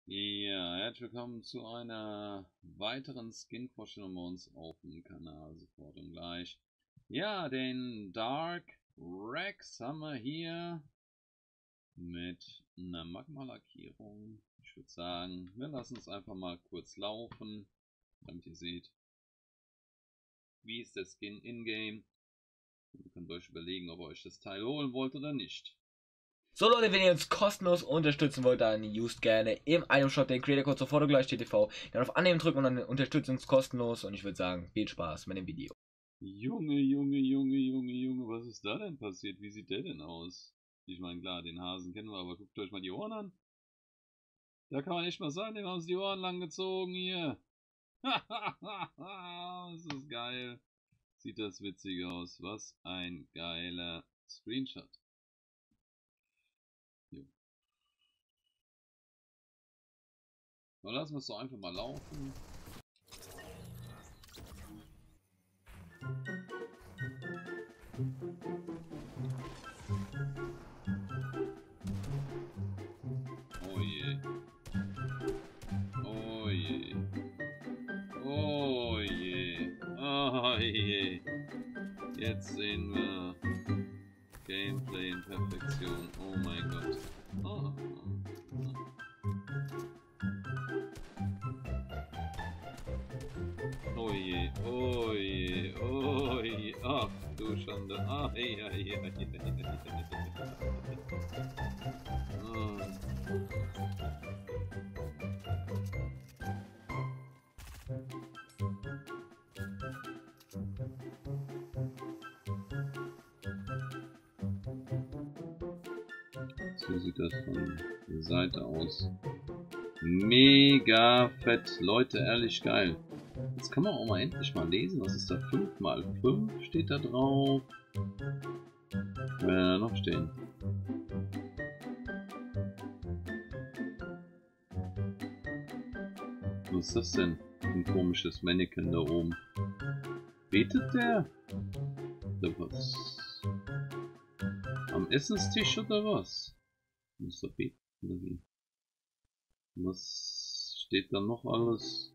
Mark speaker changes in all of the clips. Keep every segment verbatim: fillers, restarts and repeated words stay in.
Speaker 1: Ja, herzlich willkommen zu einer weiteren Skin-Vorstellung bei uns auf dem Kanal. Sofort und gleich. Ja, den Dark Rex haben wir hier mit einer Magma-Lackierung. Ich würde sagen, wir lassen es einfach mal kurz laufen, damit ihr seht, wie ist der Skin in-game. Ihr könnt euch überlegen, ob ihr euch das Teil holen wollt oder nicht.
Speaker 2: So Leute, wenn ihr uns kostenlos unterstützen wollt, dann used gerne im Itemshop den Creator Code sofort gleich T V. Dann auf Annehmen drücken und dann unterstützt uns kostenlos. Und ich würde sagen, viel Spaß mit dem Video.
Speaker 1: Junge, Junge, Junge, Junge, Junge, was ist da denn passiert? Wie sieht der denn aus? Ich meine, klar, den Hasen kennen wir, aber guckt euch mal die Ohren an. Da kann man echt mal sagen, dem haben sie die Ohren lang gezogen hier. Das ist geil. Sieht das witzig aus. Was ein geiler Screenshot. Jo. So, lassen wir es doch einfach mal laufen. Oh je. Oh je. Oh je. Oh je. Jetzt sehen wir Gameplay in Perfektion. Oh mein Gott. Oh. Oh je, oh je, oh je, ach du Schande, ah, ja, ja, ja, ja. Oh. So sieht das von der Seite aus. Mega fett, Leute, ehrlich geil. Jetzt kann man auch mal endlich mal lesen, was ist da? fünf mal fünf steht da drauf. Was will da noch stehen? Was ist das denn? Ein komisches Mannequin da oben. Betet der? Oder was? Am Essenstisch oder was? Muss er beten oder wie? Was steht da noch alles?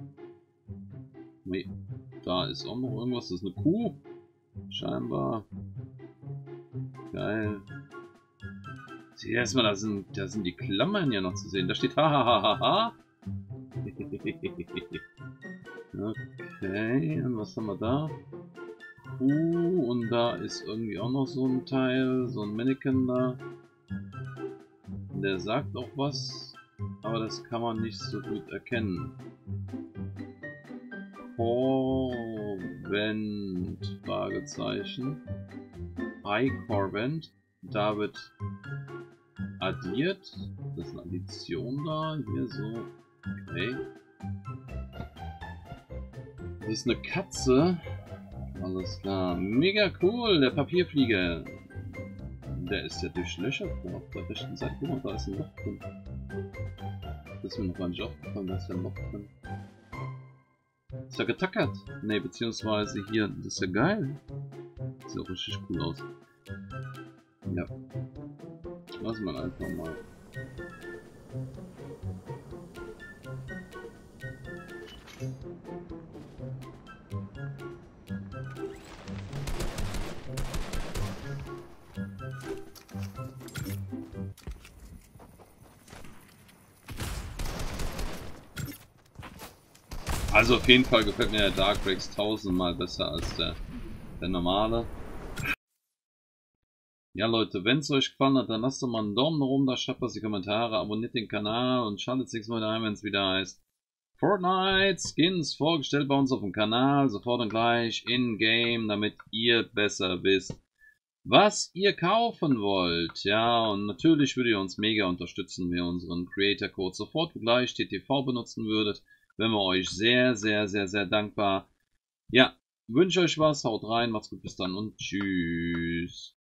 Speaker 1: Nee, da ist auch noch irgendwas. Das ist eine Kuh. Scheinbar. Geil. Sieh erstmal, da sind, da sind die Klammern ja noch zu sehen. Da steht hahaha. Okay, und was haben wir da? Kuh, und da ist irgendwie auch noch so ein Teil, so ein Mannequin da. Der sagt auch was, aber das kann man nicht so gut erkennen. Corvent, Fragezeichen. Hi Corvent. Da wird addiert. Das ist eine Addition da. Hier so. Okay. Das ist eine Katze. Alles klar. Mega cool. Der Papierflieger. Der ist ja durchlöchert auf der rechten Seite. Guck mal, da ist ein Loch drin. Das ist mir noch gar nicht aufgefallen, da ist ja ein Loch drin. Ist ja getackert. Ne, beziehungsweise hier, das ist ja geil. Sieht auch richtig cool aus. Ja. Lassen wir einfach mal. Also auf jeden Fall gefällt mir der Dark Rex tausendmal besser als der, der normale. Ja Leute, wenn es euch gefallen hat, dann lasst doch mal einen Daumen nach oben da, schreibt was in die Kommentare, abonniert den Kanal und schaltet das nächste Mal daheim, wenn es wieder heißt Fortnite Skins vorgestellt bei uns auf dem Kanal, sofort und gleich in-game, damit ihr besser wisst, was ihr kaufen wollt. Ja, und natürlich würdet ihr uns mega unterstützen, wenn ihr unseren Creator Code sofort und gleich T T V benutzen würdet. Wären wir euch sehr, sehr, sehr, sehr dankbar. Ja, wünsche euch was, haut rein, macht's gut, bis dann und tschüss.